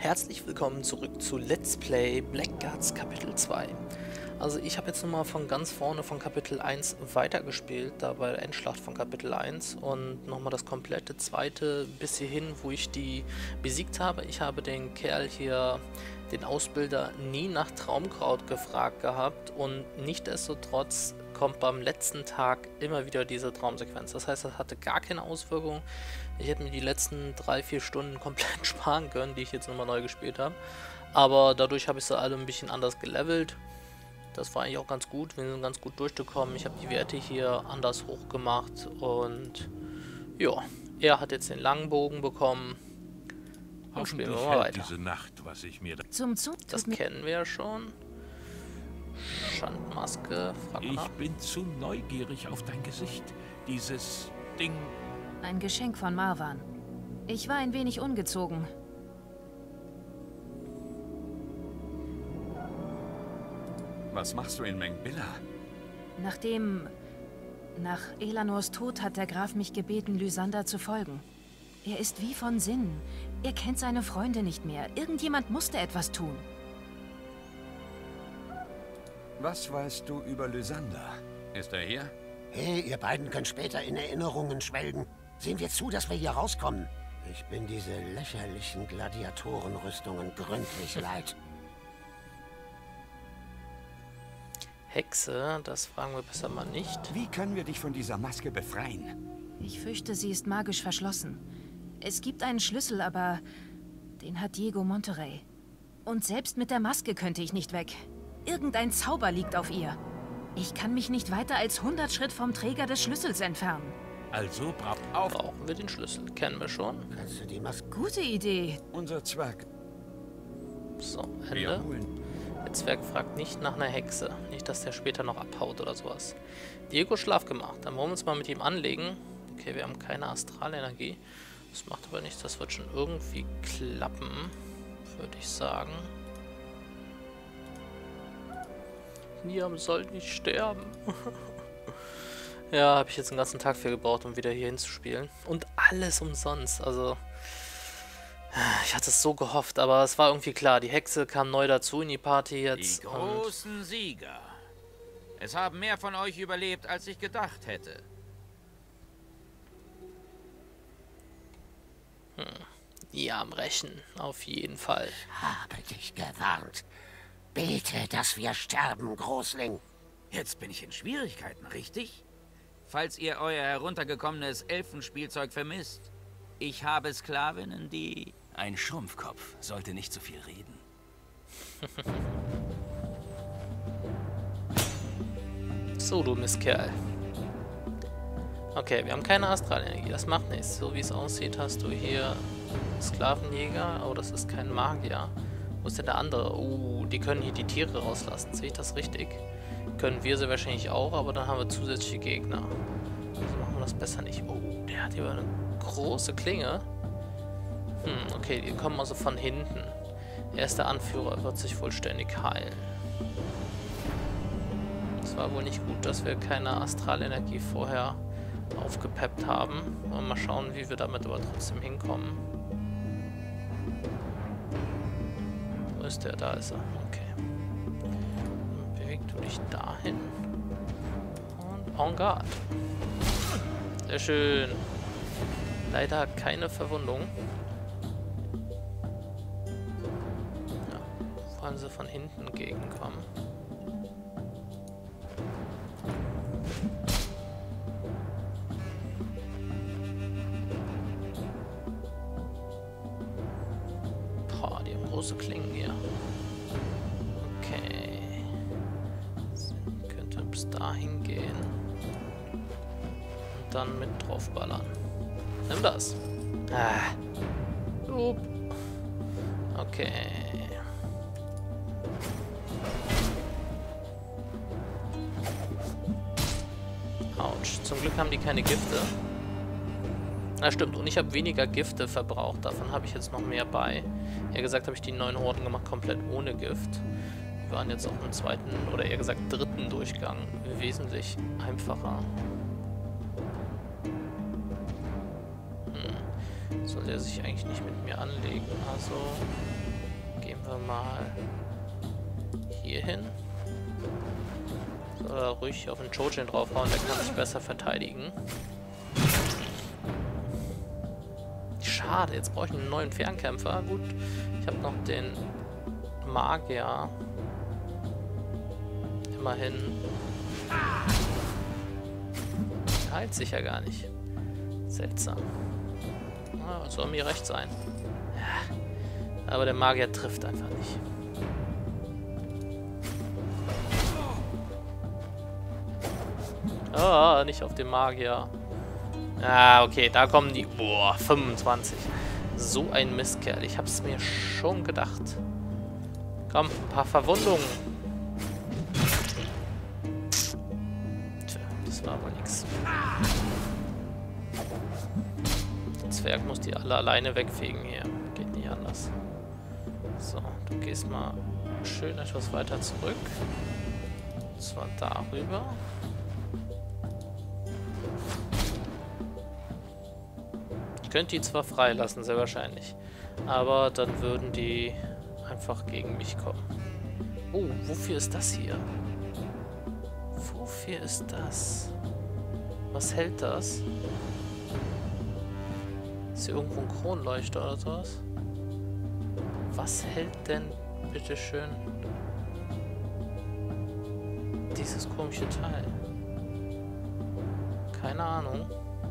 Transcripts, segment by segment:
Herzlich willkommen zurück zu Let's Play Blackguards Kapitel 2. Also ich habe jetzt nochmal von ganz vorne von Kapitel 1 weitergespielt, da bei der Endschlacht von Kapitel 1 und nochmal das komplette zweite bis hierhin, wo ich die besiegt habe. Ich habe den Kerl hier, den Ausbilder, nie nach Traumkraut gefragt gehabt und nichtsdestotrotz kommt beim letzten Tag immer wieder diese Traumsequenz. Das heißt, das hatte gar keine Auswirkung. Ich hätte mir die letzten 3-4 Stunden komplett sparen können, die ich jetzt nochmal neu gespielt habe. Aber dadurch habe ich sie alle ein bisschen anders gelevelt. Das war eigentlich auch ganz gut. Wir sind ganz gut durchgekommen. Ich habe die Werte hier anders hoch gemacht. Und ja, er hat jetzt den langen Bogen bekommen. Und spielen wir mal weiter. Diese Nacht, was ich mir das kennen wir ja schon. Schandmaske. Ich bin zu neugierig auf dein Gesicht. Dieses Ding. Ein Geschenk von Marwan. Ich war ein wenig ungezogen. Was machst du in Mengbilla? Nach Elanors Tod hat der Graf mich gebeten, Lysander zu folgen. Er ist wie von Sinnen. Er kennt seine Freunde nicht mehr. Irgendjemand musste etwas tun. Was weißt du über Lysander? Ist er hier? Hey, ihr beiden könnt später in Erinnerungen schwelgen. Sehen wir zu, dass wir hier rauskommen. Ich bin diese lächerlichen Gladiatorenrüstungen gründlich leid. Hexe, das fragen wir besser mal nicht. Wie können wir dich von dieser Maske befreien? Ich fürchte, sie ist magisch verschlossen. Es gibt einen Schlüssel, aber den hat Diego Monterrey. Und selbst mit der Maske könnte ich nicht weg. Irgendein Zauber liegt auf ihr. Ich kann mich nicht weiter als 100 Schritt vom Träger des Schlüssels entfernen. Also brauchen wir den Schlüssel. Kennen wir schon. Kannst du die Maske... Gute Idee. Unser Zwerg. So, Ende. Holen. Der Zwerg fragt nicht nach einer Hexe. Nicht, dass der später noch abhaut oder sowas. Diego Schlaf gemacht. Dann wollen wir uns mal mit ihm anlegen. Okay, wir haben keine Astralenergie. Das macht aber nichts. Das wird schon irgendwie klappen, würde ich sagen. Niam soll nicht sterben. Ja, habe ich jetzt den ganzen Tag für gebraucht, um wieder hier hinzuspielen. Und alles umsonst. Also, ich hatte es so gehofft, aber es war irgendwie klar. Die Hexe kam neu dazu in die Party jetzt. Die großen Sieger. Es haben mehr von euch überlebt, als ich gedacht hätte. Ja, am Rächen. Auf jeden Fall. Ich habe dich gewarnt. Bete, dass wir sterben, Großling. Jetzt bin ich in Schwierigkeiten, richtig? Falls ihr euer heruntergekommenes Elfenspielzeug vermisst. Ich habe Sklavinnen, die... Ein Schrumpfkopf sollte nicht so viel reden. So, du Mistkerl. Okay, wir haben keine Astralenergie. Das macht nichts. So wie es aussieht, hast du hier Sklavenjäger. Oh, das ist kein Magier. Wo ist denn der andere? Die können hier die Tiere rauslassen. Sehe ich das richtig? Können wir sie wahrscheinlich auch, aber dann haben wir zusätzliche Gegner. Also machen wir das besser nicht. Oh, der hat hier eine große Klinge. Okay, die kommen also von hinten. Er ist der Anführer, wird sich vollständig heilen. Es war wohl nicht gut, dass wir keine Astralenergie vorher aufgepeppt haben. Mal schauen, wie wir damit aber trotzdem hinkommen. Wo ist der? Da ist er. Okay. Dann beweg du dich dahin. Und en garde. Sehr schön. Leider keine Verwundung. Ja, vor allem sie von hinten gegenkommen. Boah, die haben große Klingen hier. Okay. Das könnte bis dahin gehen. Und dann mit draufballern. Nimm das. Okay. Autsch. Zum Glück haben die keine Gifte. Na stimmt, und ich habe weniger Gifte verbraucht. Davon habe ich jetzt noch mehr bei. Eher gesagt habe ich die 9 Horden gemacht, komplett ohne Gift. Wir waren jetzt auch im zweiten, oder eher gesagt dritten Durchgang. Wesentlich einfacher. Soll der sich eigentlich nicht mit mir anlegen, also wir mal hier hin. So, ruhig auf den Chojin draufhauen, der kann sich besser verteidigen. Schade, jetzt brauche ich einen neuen Fernkämpfer. Gut, ich habe noch den Magier. Immerhin. Heilt sich ja gar nicht. Seltsam. Ah, soll mir recht sein. Ja, aber der Magier trifft einfach nicht. Ah, nicht auf den Magier. Ah, okay, da kommen die... Boah, 25. So ein Mistkerl. Ich hab's mir schon gedacht. Komm, ein paar Verwundungen. Tja, das war wohl nix. Der Zwerg muss die alle alleine wegfegen hier. Geht nicht anders. So, du gehst mal schön etwas weiter zurück. Und zwar darüber. Ich könnte die zwar freilassen, sehr wahrscheinlich. Aber dann würden die einfach gegen mich kommen. Oh, wofür ist das hier? Wofür ist das? Was hält das? Ist hier irgendwo ein Kronleuchter oder sowas? Was hält denn, bitteschön, dieses komische Teil? Keine Ahnung.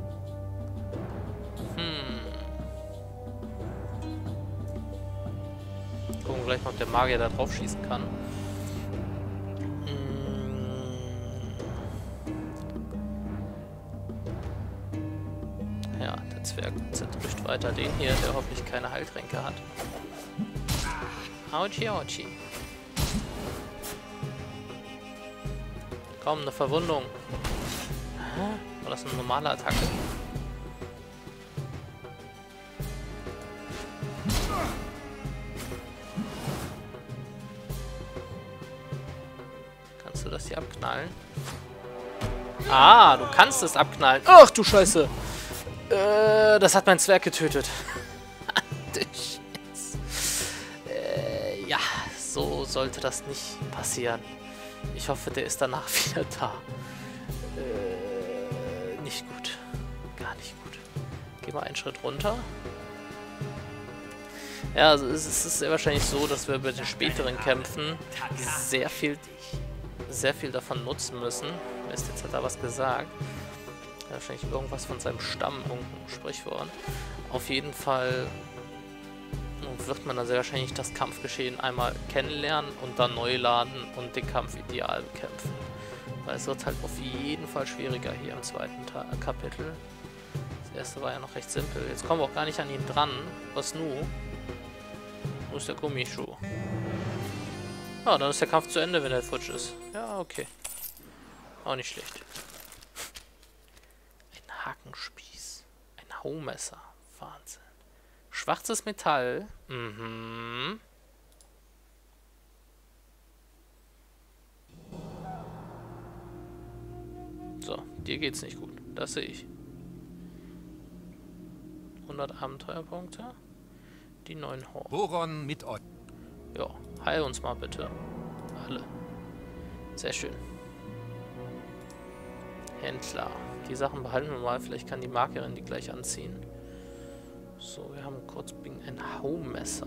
Gucken wir gleich mal, ob der Magier da drauf schießen kann. Ja, der Zwerg zerdrückt weiter den hier, der hoffentlich keine Heiltränke hat. Autschi, autschi. Komm, eine Verwundung. War das eine normale Attacke? Kannst du das hier abknallen? Ah, du kannst es abknallen. Ach du Scheiße. Das hat mein Zwerg getötet. Ja, so sollte das nicht passieren. Ich hoffe, der ist danach wieder da. Nicht gut. Gar nicht gut. Geh mal einen Schritt runter. Ja, also es ist sehr wahrscheinlich so, dass wir bei den späteren Kämpfen sehr viel davon nutzen müssen. Mist, jetzt hat er was gesagt. Wahrscheinlich irgendwas von seinem Stamm, irgendein Sprichwort. Auf jeden Fall wird man dann sehr wahrscheinlich das Kampfgeschehen einmal kennenlernen und dann neu laden und den Kampf ideal bekämpfen. Weil es wird halt auf jeden Fall schwieriger hier im zweiten Kapitel. Das erste war ja noch recht simpel. Jetzt kommen wir auch gar nicht an ihn dran. Was nu? Wo ist der Gummischuh? Ah, dann ist der Kampf zu Ende, wenn er futsch ist. Ja, okay. Auch nicht schlecht. Ein Hakenspieß. Ein Haumesser. Wahnsinn. Schwarzes Metall. Mhm. So, dir geht's nicht gut. Das sehe ich. 100 Abenteuerpunkte. Die 9 hoch. Boron mit euch. Ja, heil uns mal bitte. Alle. Sehr schön. Händler. Die Sachen behalten wir mal. Vielleicht kann die Markerin die gleich anziehen. So, wir haben kurz ein Haumesser.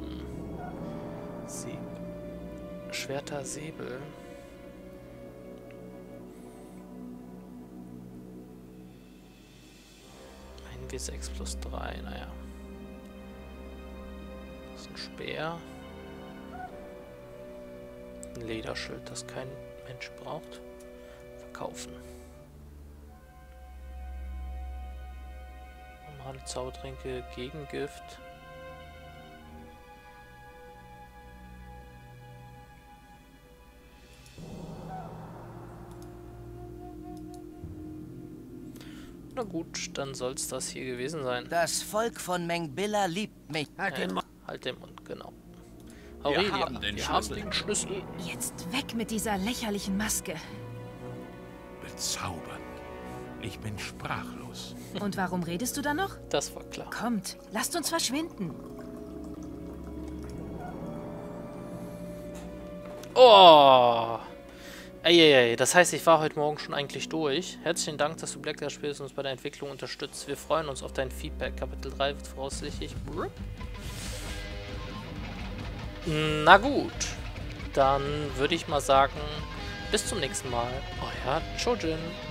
Sieg. Schwerter Säbel. Ein W6 plus 3, naja. Das ist ein Speer. Ein Lederschild, das kein Mensch braucht. Verkaufen. Normale Zaubertränke, Gegengift. Na gut, dann soll es das hier gewesen sein. Das Volk von Mengbilla liebt mich. Halt den Mund, genau. Aurelia, wir haben den Schlüssel. Jetzt weg mit dieser lächerlichen Maske. Bezaubernd. Ich bin sprachlos. Und warum redest du da noch? Das war klar. Kommt, lasst uns verschwinden. Oh! Eieiei, das heißt, ich war heute Morgen schon eigentlich durch. Herzlichen Dank, dass du Blackguard spielst und uns bei der Entwicklung unterstützt. Wir freuen uns auf dein Feedback. Kapitel 3 wird voraussichtlich... Na gut. Dann würde ich mal sagen, bis zum nächsten Mal. Euer Chojin.